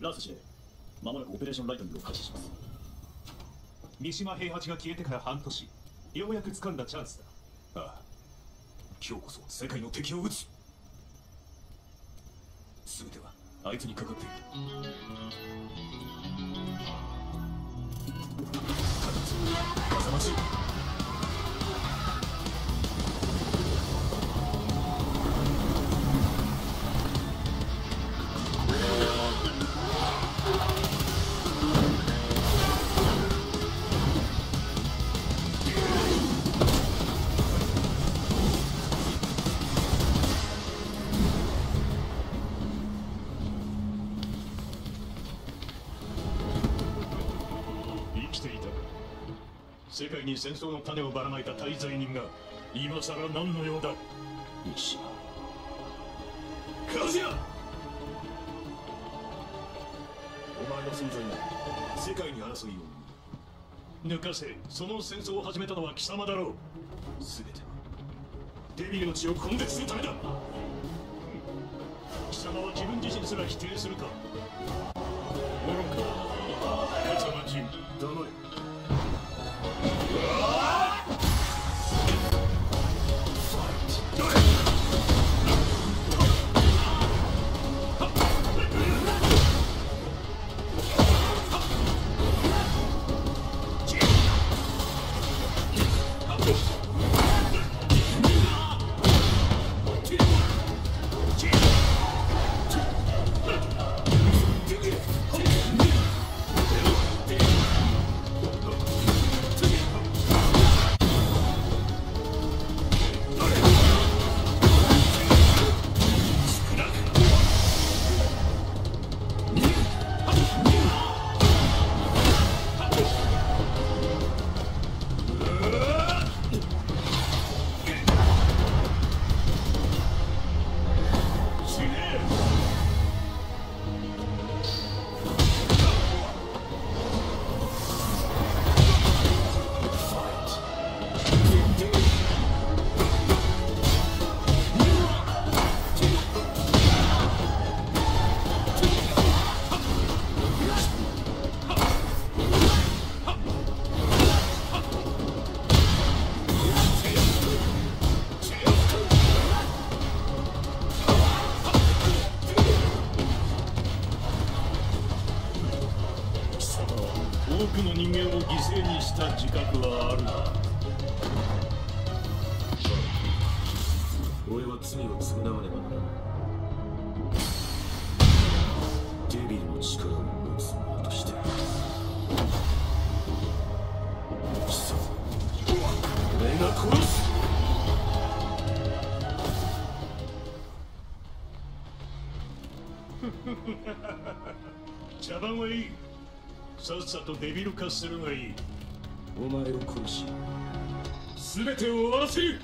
ランス司令、まもなくオペレーションライトニングを開始します。 三島平八が消えてから半年、ようやく掴んだチャンスだ。 ああ、今日こそ世界の敵を撃つ。全てはあいつにかかっている。風待ち。世界に戦争の種をばらまいた大罪人が今さら何の用だ。三島和也、お前の存在が世界に争いを抜かせ。その戦争を始めたのは貴様だろう。全てはデビルの血を根絶するためだ。貴様は自分自身すら否定するか。モロンか風間陣黙れ。多くの人間を犠牲にした自覚はあるな。俺は罪を償わねばならない。デビルの力を持つ者として貴様、俺が殺す。茶番はいい。さっさとデビル化するがいい。お前を殺し全てを終わらせる。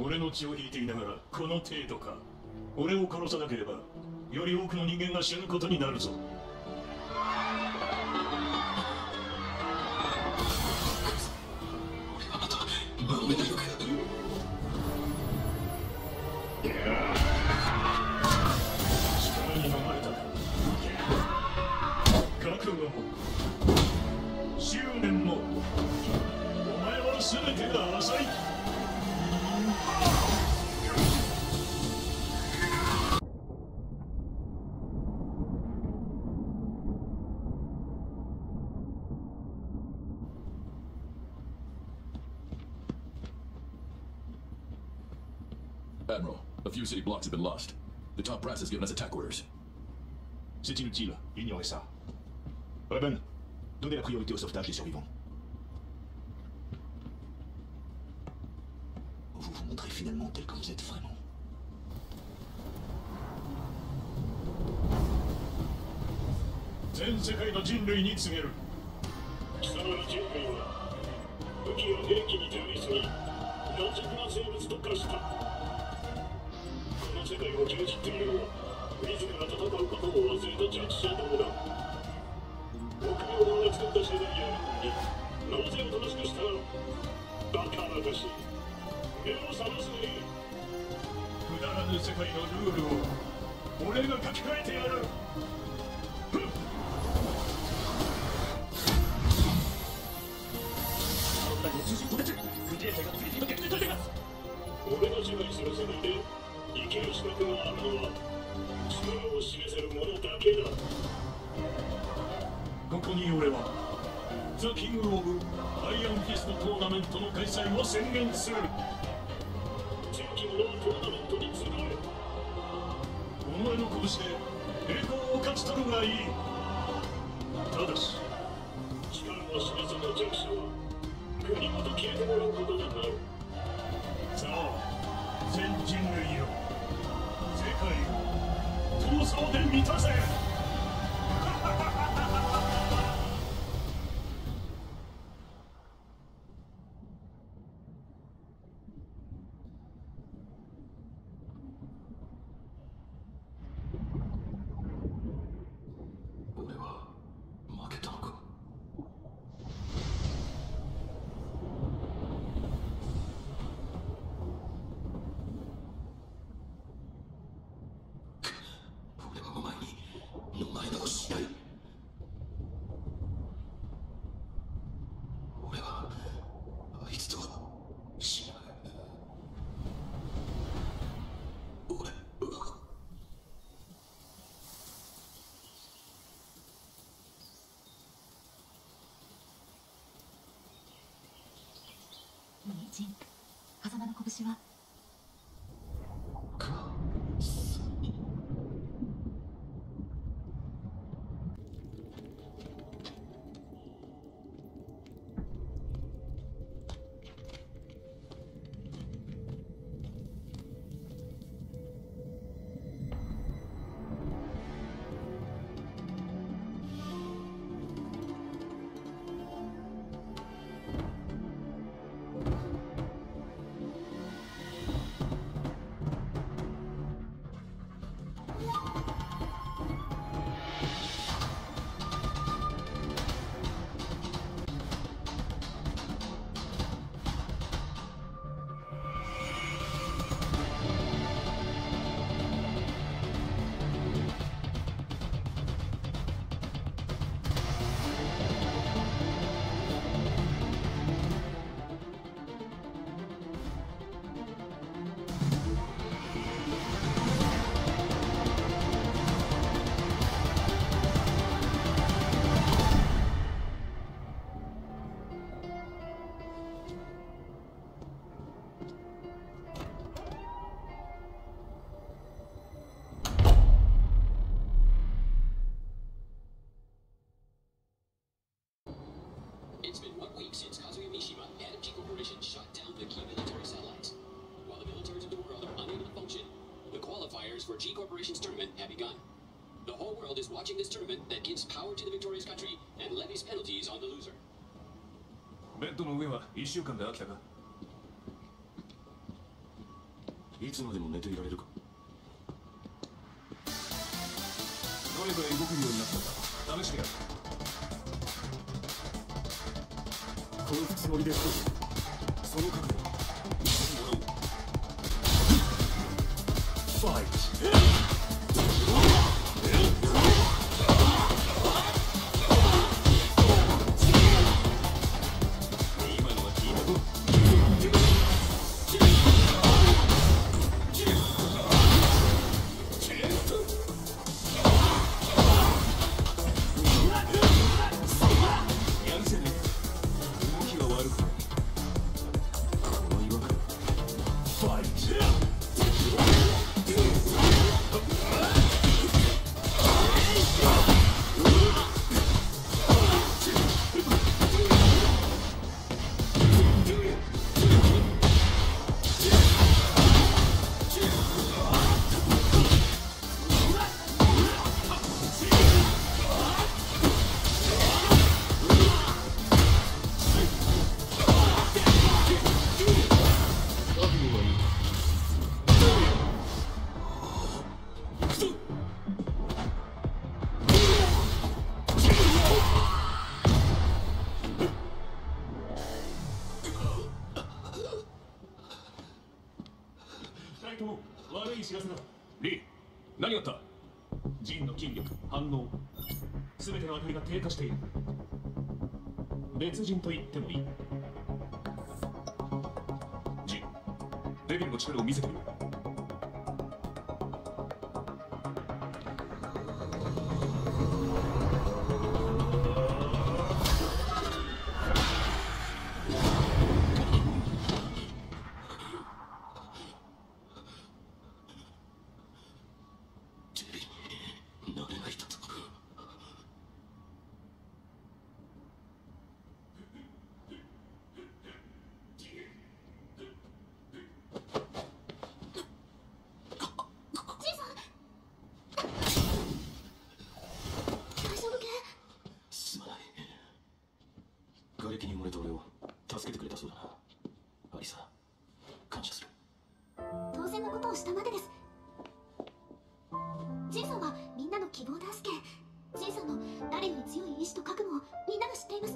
俺の血を引いていながらこの程度か。俺を殺さなければより多くの人間が死ぬことになるぞ。 俺はまた守れないのか。 力に飲まれたか。覚悟も執念もお前は全てが浅い。 Admiral, a few city blocks have been lost. The top brass has given us attack orders. C'est inutile, ignorez ça. Reuben, donnez la priorité au sauvetage des survivants. Vous vous montrez finalement tel que vous êtes vraiment. 全世界の人類に告げる。貴様ら人類は武器や兵器に頼りすぎ、軟弱な生物と化した。この世界を牛耳っているのは自ら戦うことを忘れた弱者どもだ。臆病者が作った世代やになぜおとなしくしたの。バカな私、目を覚ますね。くだらぬ世界のルールを俺が書き換えてやる。俺の支配する世界で生きる資格があるのは力を示せる者だけだ。ここに俺はザ・キング・オブ・アイアンフィストトーナメントの開催を宣言する。強き者はトーナメントに集え。お前の拳で栄光を勝ち取るがいい。ただし力を示さぬ弱者は国ごと消えてもらうことになる。さあ全人類よ、世界を闘争で満たせ。 俺は負けたのか。俺はお前にお前のしない。俺はあいつと死ぬ。俺はジン、風間の拳は It's been 1 week since Kazuya Mishima and G Corporation shot down the key military satellites. While the militaries of the world are unable to function, the qualifiers for G Corporation's tournament have begun. The whole world is watching this tournament that gives power to the victorious country and levies penalties on the loser. ベッドの上は1週間で飽きたか。 いつまでも寝ていられるか。 どれぐらい動けるようになったか試してやる。 殺すつもりで少しその覚悟見せてもらおう。ファイト。 悪い知らせだ。 リー、何があった？ ジンの筋力、反応、すべての値が低下している。別人と言ってもいい。 ジン、デビルの力を見せてみろ。 瓦礫に埋もれた俺を助けてくれたそうだな。アリサ、感謝する。 当然のことをしたまでです。ジンさんはみんなの希望だすけ。ジンさんの誰より強い意志と覚悟をみんなが知っています。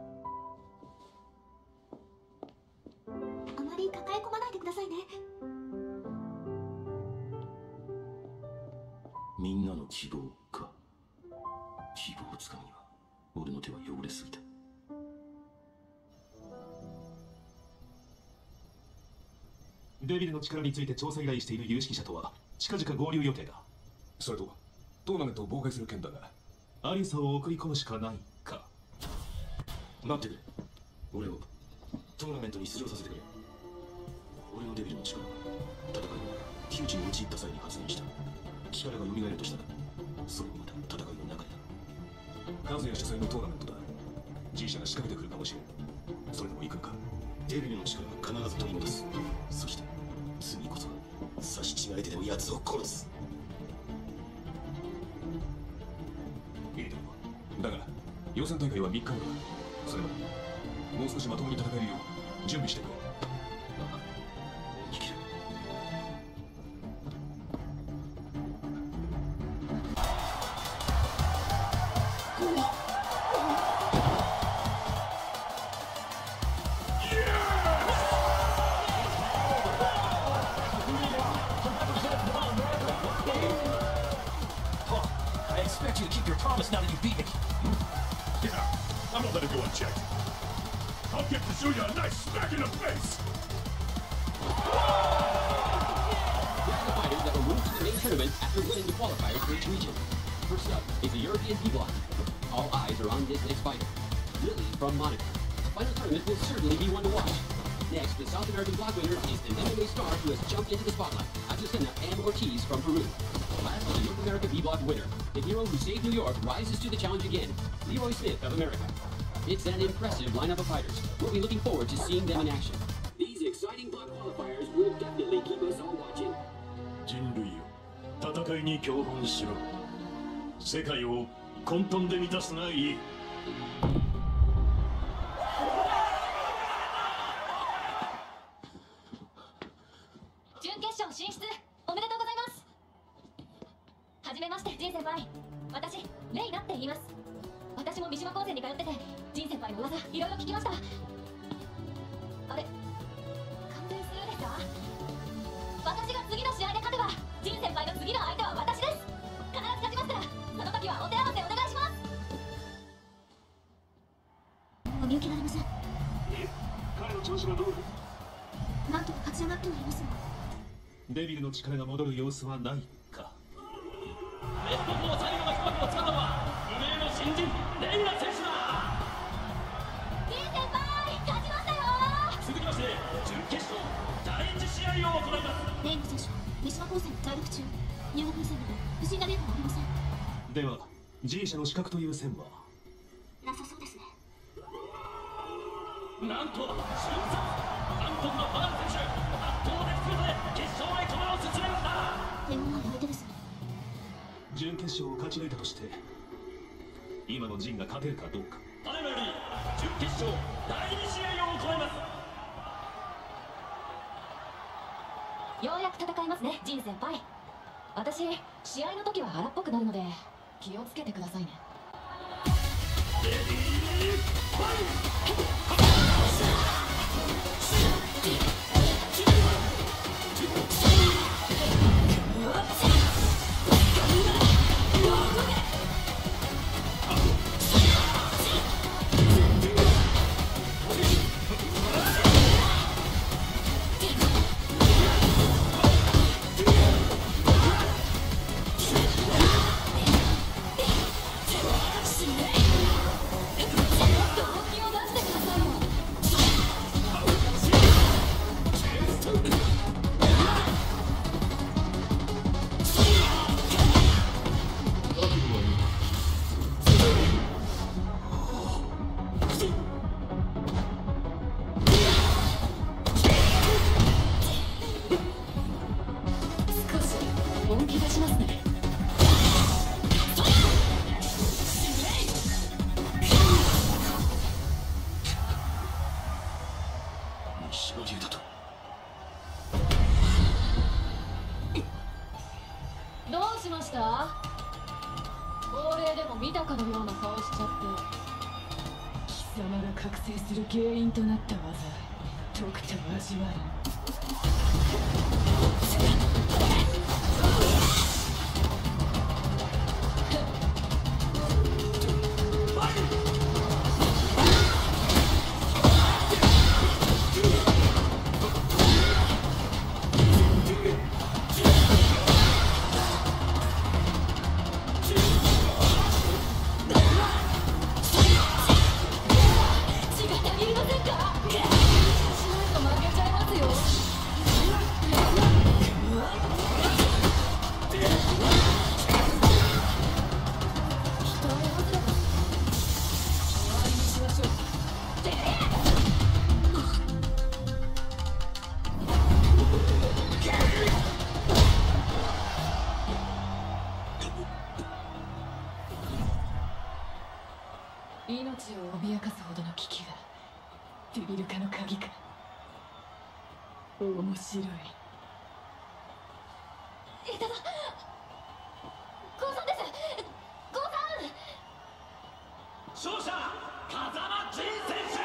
あまり抱え込まないでくださいね。 みんなの希望か。希望をつかむには俺の手は汚れすぎた。 デビルの力について調査依頼している有識者とは近々合流予定だ。 それとトーナメントを妨害する件だが、 アリサを送り込むしかないか。 待ってくれ。俺をトーナメントに出場させてくれ。俺のデビルの力は戦いの窮地に陥った際に発現した力が蘇るとしたら、それもまた戦いの中でだ。 カズヤ主催のトーナメントだ。G 社が仕掛けてくるかもしれん。それでも行くのか？ デビルの力は必ず取り戻す。そして次こそは差し違えてでも奴を殺す。 いいだろう。だが予選大会は3日後だ。それまでもう少しまともに戦えるよう準備してくれ。 ああ、生きる。 I expect you to keep your promise now that you beat me. Yeah, I'm not letting go unchecked. I'll get Kazuya a nice smack in the face! Here are the fighters that will move to the main tournament after winning the qualifiers for each region. First up is the European B block. All eyes are on this next fighter, Lily from Monaco. The final tournament will certainly be one to watch. Next, the South American block winner is an MMA star who has jumped into the spotlight, Azucena M. Ortiz from Peru. Last, the North American B block winner, the hero who saved New York, rises to the challenge again, Leroy Smith of America. It's an impressive lineup of fighters. We'll be looking forward to seeing them in action. These exciting block qualifiers will definitely keep us all watching. 人類よ、戦いに共本しろ。世界を混沌で満たすがいい。 準決勝進出おめでとうございます。はじめまして、ジン先輩。私レイナって言います。私も三島高専に通ってて、ジン先輩の噂いろいろ聞きました。あれ、完全スルーですか？私が次の試合で勝てばジン先輩の次の相手は私です。必ず勝ちますから、その時はお手合わせお願いします。お見受けられません。 彼の調子はどうだ？ なんとか勝ち上がってはいますが、 デビルの力が戻る様子はないか。 ベスト4最後の一幕をつかんだのは無名の新人レイナ選手だ。 ジン先輩勝ちましたよ。 続きまして準決勝第1試合を行います。 レイナ選手は三島高専在学中、入学以前まで不審な例はありません。 では G 社の資格という線は？ なさそうですね。 なんと瞬殺韓国のファール選手圧倒的強さで決勝へ駒を進めました。 手強い相手ですね。 準決勝を勝ち抜いたとして今のジンが勝てるかどうか。 ただいまより準決勝第2試合を行います。 ようやく戦いますね、ジン先輩。私試合の時は荒っぽくなるので気をつけてくださいね。 レディーファイト。 見たかのような顔しちゃって。貴様が覚醒する原因となった技、とくと味わう。命を脅かすほどの危機がデビル化の鍵か。面白い。 いただゴーさんです。ゴーさん。 勝者風間仁選手。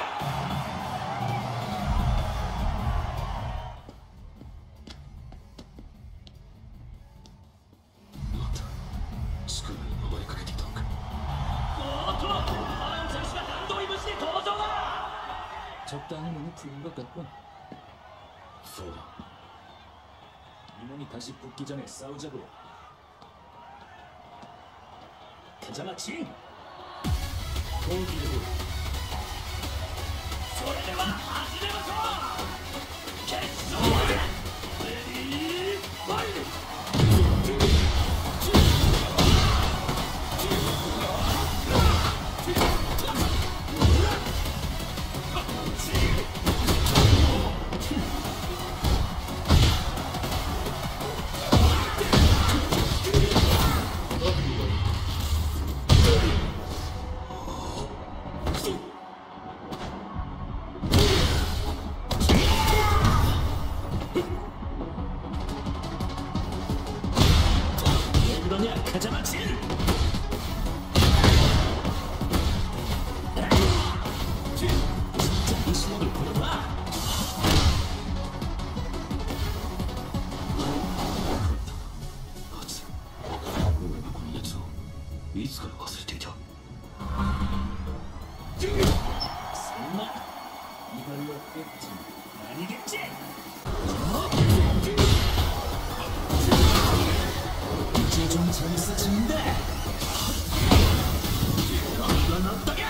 なんだスクールに守りかけていたのか。 おっとアラン選手が弾道いぶしに登場だ。 적당히 몸이 풀린 것 같군. そうだ 이 몸이 다시 붙기 전에 싸우자고요. 가자마 진! 공기를 それでは始めましょう。決勝までレディーファイト。 こ風間チン石のこれは初俺がこのやつをいつから忘れていた。 そんな今のエッチ何ゲッチ一种层次情的何がなったか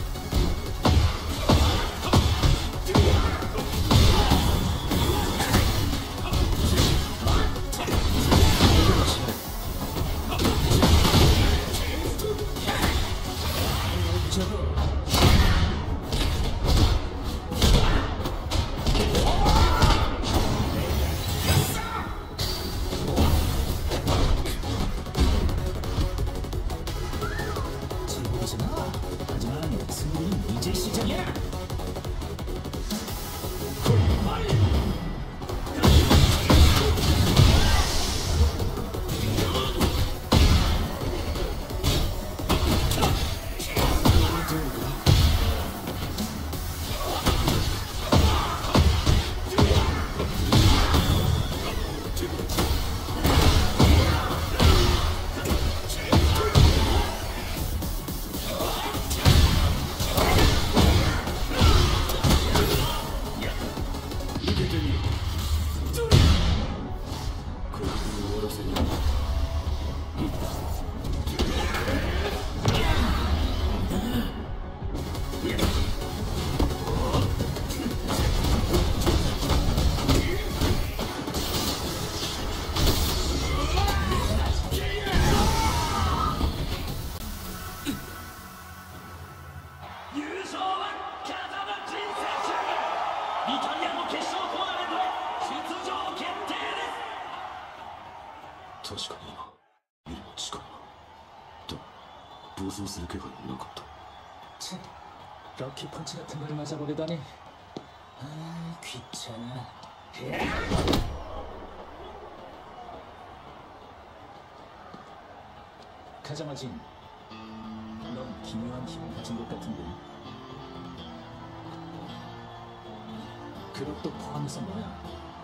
確かに今よりも近いな。だ暴走する気配もなかった。 치, 럭키 펀치 같은 걸 맞아버리다니. 아, 귀찮아. 가자마진, 넌 기묘한 힘을 가진 것 같은데. 그것도 포함해서 뭐야?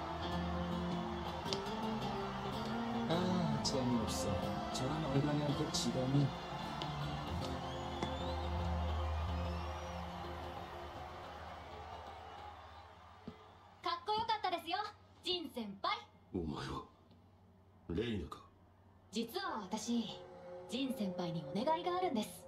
아, 재미없어. 저런 얼간이한테 지감이. かっこよかったですよ、ジン先輩。 お前はレイナか。 実は私、ジン先輩にお願いがあるんです。